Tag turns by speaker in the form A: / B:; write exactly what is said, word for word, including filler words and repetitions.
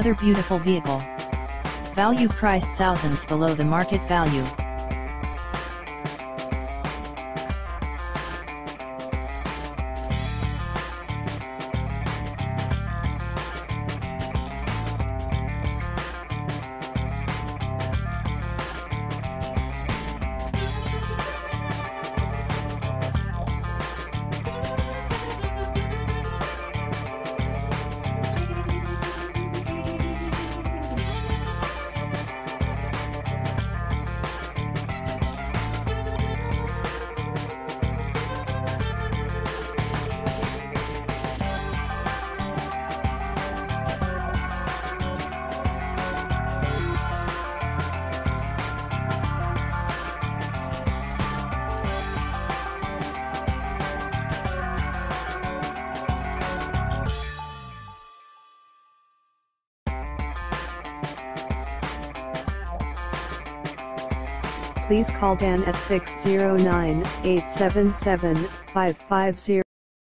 A: Another beautiful vehicle. Value priced thousands below the market value.
B: Please call Dan at six zero nine, eight seven seven, five five zero.